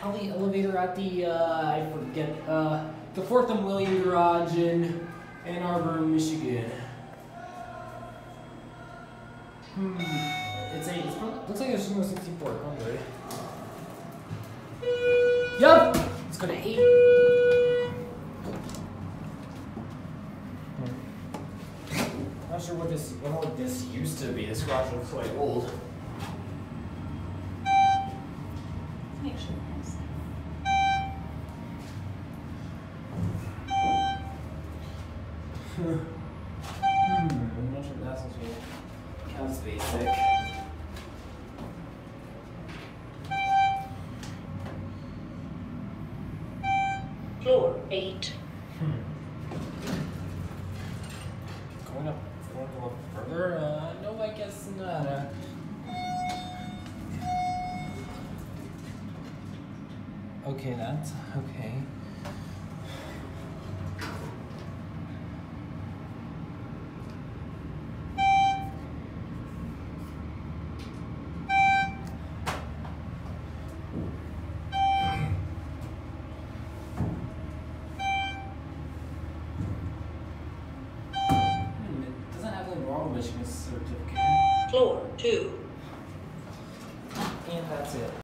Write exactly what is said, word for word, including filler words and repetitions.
hell the elevator at the uh, I forget uh, the Fourth and William Garage in Ann Arbor, Michigan. Hmm. It's a. It's, looks like it's Schindler sixty-four hundred. Yup. Let's go to eight. Hmm. Not sure what this what this used to be. This garage looks quite old. Make sure it's Hmm. I'm not sure if that's what counts basic. floor eight. Hmm. Going up, going to go up further? Uh, no, I guess not. Uh, okay, that's okay. Michigan certificate. Floor two. And that's it.